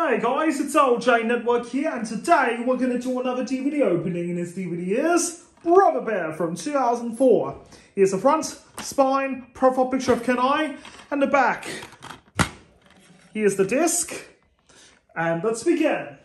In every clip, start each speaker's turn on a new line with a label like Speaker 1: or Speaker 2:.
Speaker 1: Hey guys, it's LJ Network here, and today we're going to do another DVD opening, and this DVD is Brother Bear from 2004. Here's the front, spine, profile picture of Kenai, and the back. Here's the disc, and let's begin.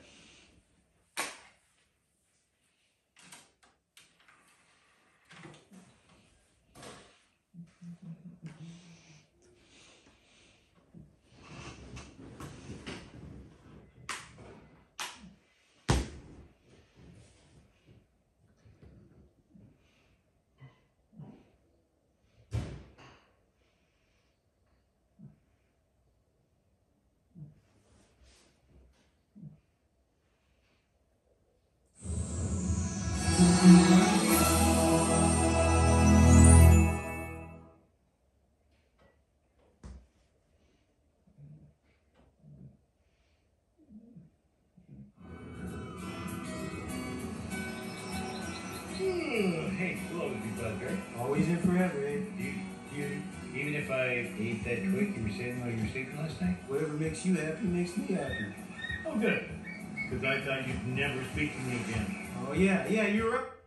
Speaker 2: Hey, hello, you bud, right?
Speaker 3: Always and forever, eh?
Speaker 2: Even if I ate that quick, you were saying while you were sleeping last night?
Speaker 3: Whatever makes you happy makes me happy.
Speaker 2: Oh, good. Because I thought you'd never speak to me again.
Speaker 3: Oh, yeah, you're right.